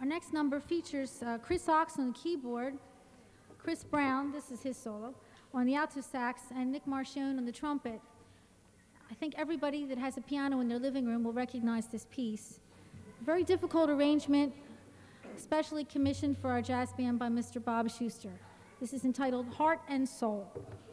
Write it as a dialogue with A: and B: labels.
A: next number features Chris Ox on the keyboard, Chris Brown, this is his solo, on the alto sax, and Nick Marchone on the trumpet. I think everybody that has a piano in their living room will recognize this piece. Very difficult arrangement, specially commissioned for our jazz band by Mr. Bob Schuster. This is entitled Heart and Soul.